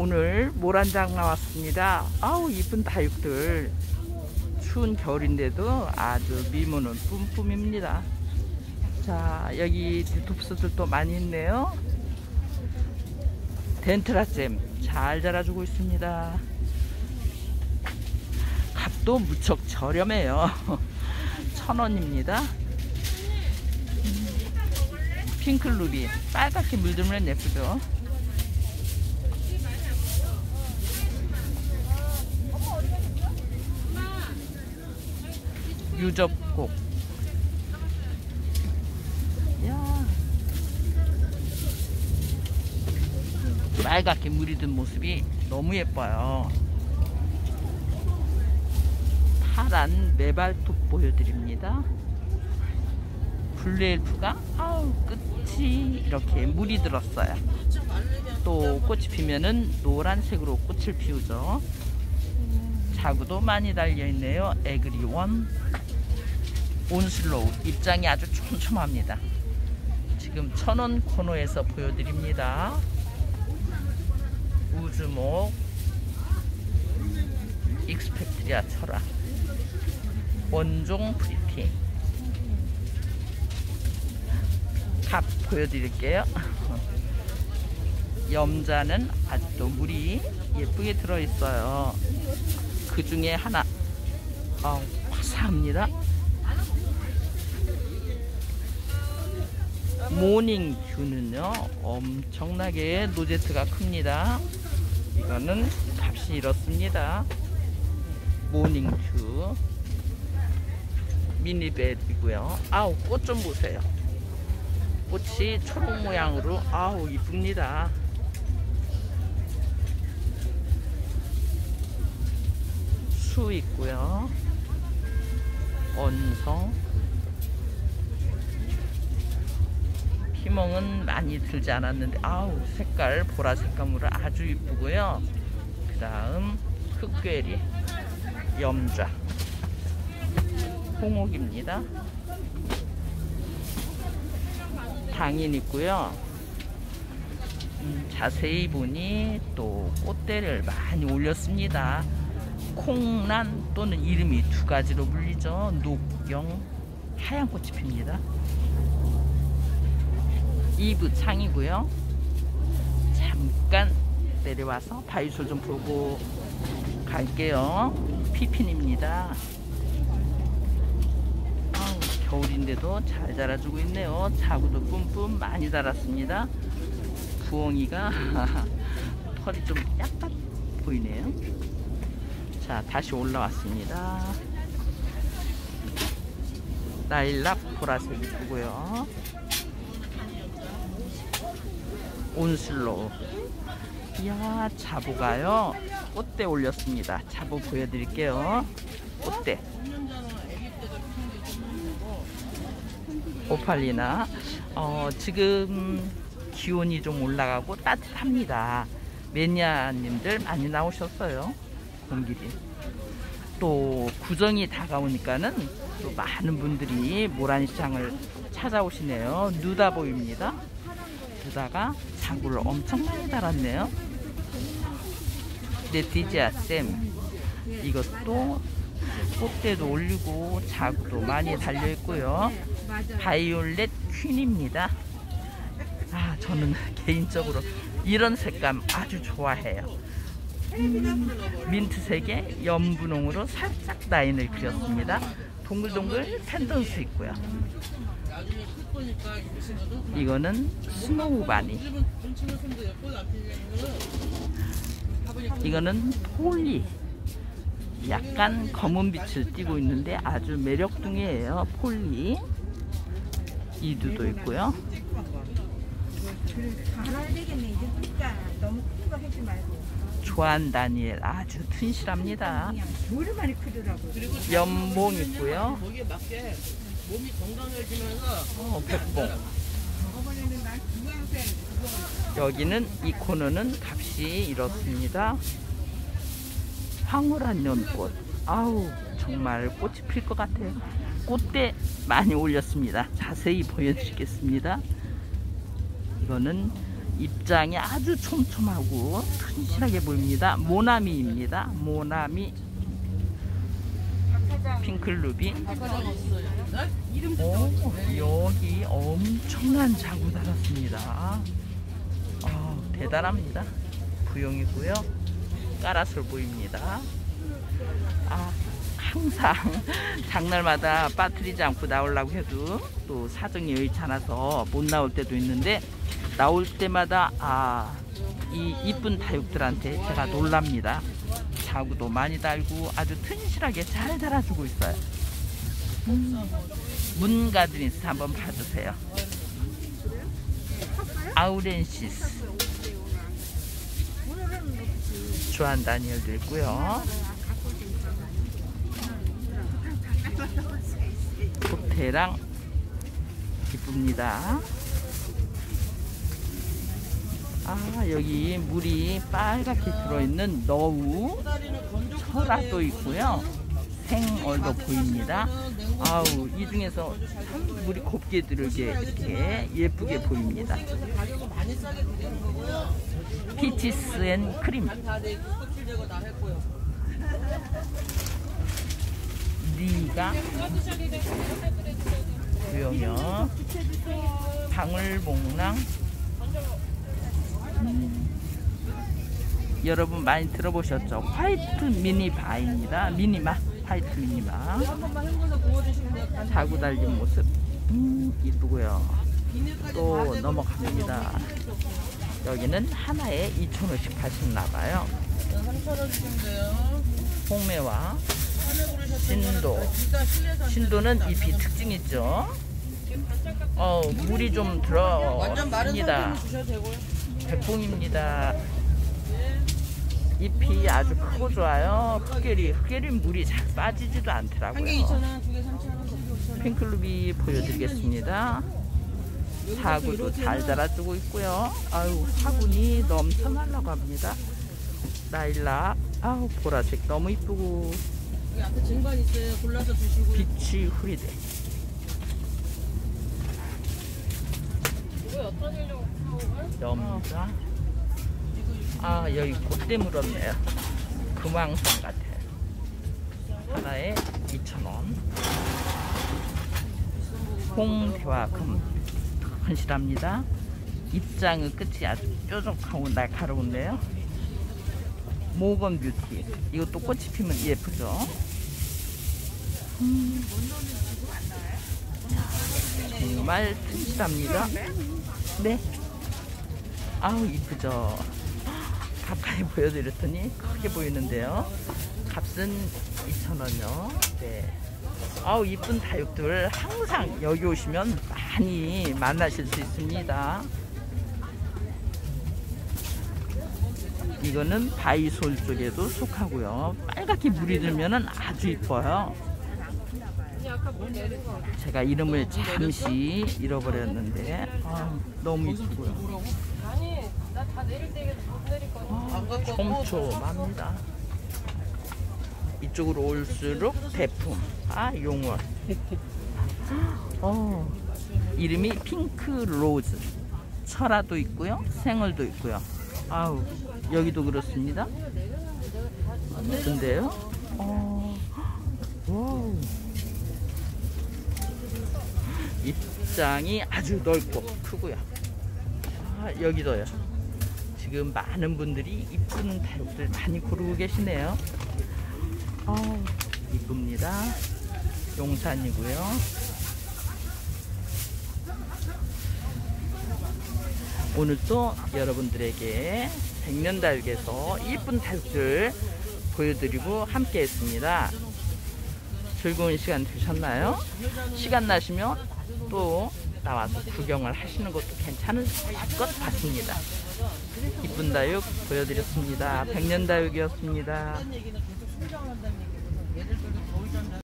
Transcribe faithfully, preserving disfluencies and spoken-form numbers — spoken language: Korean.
오늘 모란장 나왔습니다. 아우 이쁜 다육들. 추운 겨울인데도 아주 미모는 뿜뿜입니다. 자, 여기 딥스들도 많이 있네요. 덴트라잼 잘 자라주고 있습니다. 값도 무척 저렴해요. 천 원입니다. 핑클루비 빨갛게 물들면 예쁘죠. 유접곡. 야, 빨갛게 물이 든 모습이 너무 예뻐요. 파란 메발톱 보여드립니다. 블루엘프가 아우 끝이 이렇게 물이 들었어요. 또 꽃이 피면은 노란색으로 꽃을 피우죠. 자구도 많이 달려있네요. 에그리원. 온슬로우 입장이 아주 촘촘합니다. 지금 천원 코너에서 보여드립니다. 우즈목, 익스펙트리아 철화, 원종 프리티. 값 보여드릴게요. 염자는 아직도 물이 예쁘게 들어있어요. 그 중에 하나, 어, 화사합니다. 모닝큐는요 엄청나게 노제트가 큽니다. 이거는 값이 이렇습니다. 모닝큐 미니벨이고요. 아우 꽃 좀 보세요. 꽃이 초록 모양으로 아우 이쁩니다. 수 있고요. 언성. 피멍은 많이 들지 않았는데 아우 색깔 보라색 감으로 아주 이쁘고요. 그 다음 흑괴리, 염좌, 홍옥입니다. 당인 있고요. 음, 자세히 보니 또 꽃대를 많이 올렸습니다. 콩란 또는 이름이 두 가지로 불리죠. 녹경, 하얀 꽃이 핍니다. 이브 창이고요. 잠깐 내려와서 바이솔 좀 보고 갈게요. 피핀입니다. 아우, 겨울인데도 잘 자라주고 있네요. 자구도 뿜뿜 많이 자랐습니다. 부엉이가 털이 좀 약간 보이네요. 자, 다시 올라왔습니다. 라일락 보라색 이쁘고요. 온슬로우. 이야, 자보가요 꽃대 올렸습니다. 자보 보여드릴게요. 꽃대. 오팔리나. 어, 지금 기온이 좀 올라가고 따뜻합니다. 매니아님들 많이 나오셨어요. 공길이. 또 구정이 다가오니까는 또 많은 분들이 모란시장을 찾아오시네요. 누다보입니다. 누다가 자구를 엄청 많이 달았네요. 레티지아쌤. 이것도 꽃대도 올리고 자구도 많이 달려있고요. 바이올렛 퀸입니다. 아, 저는 개인적으로 이런 색감 아주 좋아해요. 음, 민트색의 연분홍으로 살짝 라인을 그렸습니다. 동글동글 펜던스 있고요. 이거는 스노우 바니. 이거는 폴리. 약간 검은 빛을 띠고 있는데 아주 매력둥이에요. 폴리. 이두도 있고요. 조안 다니엘 아주 튼실합니다. 연봉 있고요. 몸이 건강해지면서 어, 백봉. 여기는 이 코너는 값이 이렇습니다. 황홀한 연꽃. 아우 정말 꽃이 필 것 같아요. 꽃대 많이 올렸습니다. 자세히 보여드리겠습니다. 이거는 입장이 아주 촘촘하고 튼실하게 보입니다. 모나미입니다. 모나미 핑클루비. 오, 여기 엄청난 자구 달았습니다. 아, 대단합니다. 부용이고요. 까라솔 보입니다. 아, 항상 장날마다 빠뜨리지 않고 나오려고 해도 또 사정이 여의치 않아서 못 나올 때도 있는데, 나올 때마다 아, 이 이쁜 다육들한테 제가 놀랍니다. 자구도 많이 달고 아주 튼실하게 잘 달아주고 있어요. 음, 문가드니스 한번 봐주세요. 아우렌시스, 주한 다니엘도 있고요. 호테랑 이쁩니다. 아, 여기 물이 빨갛게 들어있는 너우 철화도 있고요. 생얼도 보입니다. 아우, 이 중에서 참 물이 곱게 들게 이렇게 예쁘게 보입니다. 피치스 앤 크림, 니가 구형형, 방울봉랑. 음, 여러분 많이 들어보셨죠? 화이트 미니바입니다. 미니마, 화이트 미니마. 자구 달린 모습, 음, 이쁘고요. 또 넘어갑니다. 여기는 하나에 이천 원씩 파시나봐요. 삼천 원 주시면 돼요. 홍매와 신도. 신도는 잎이 특징 있죠. 어, 물이 좀 완전 마른 들어갑니다. 상태로 주셔도 되고요. 백봉입니다. 잎이 아주 크고 좋아요. 흑계리, 흑계리 물이 잘 빠지지도 한 개 않더라고요. 이천 원, 두 개 삼천 원, 세 개 오천 원. 핑클루비 보여드리겠습니다. 사구도 잘 자라주고 있고요. 아유, 화분이 넘쳐 날라갑니다. 라일락, 아우, 보라색 너무 이쁘고. 여기 앞에 쟁반 있어요. 골라서 주시고. 비치 후리데. 염자. 아, 여기 꽃대 물었네요. 금왕산 같아요. 하나에 이천 원. 홍대와 금 헌실합니다. 입장의 끝이 아주 뾰족하고 날카로운데요. 모건 뷰티, 이것도 꽃이 피면 예쁘죠. 음, 정말 튼실합니다. 네. 아우, 이쁘죠. 가까이 보여드렸더니 크게 보이는데요. 값은 이천 원요. 네. 아우, 이쁜 다육들 항상 여기 오시면 많이 만나실 수 있습니다. 이거는 바이솔 쪽에도 속하고요. 빨갛게 물이 들면은 아주 이뻐요. 제가 이름을 잠시 잃어버렸는데 아, 너무 이쁘고요. 아, 촘촘합니다. 이쪽으로 올수록 대품, 아, 용월. 어, 이름이 핑크 로즈. 철화도 있고요, 생얼도 있고요. 아우, 여기도 그렇습니다. 이쁜데요? 어, 와우. 입장이 아주 넓고 크고요. 아, 여기도요. 지금 많은 분들이 이쁜 다육들 많이 고르고 계시네요. 어, 이쁩니다. 용산이고요. 오늘 또 여러분들에게 백년다육에서 이쁜 다육들 보여드리고 함께 했습니다. 즐거운 시간 되셨나요? 시간 나시면 또 나와서 구경을 하시는 것도 괜찮을 것 같습니다. 이쁜 다육 보여드렸습니다. 백년다육이었습니다. 얘기는 계속 순정한다는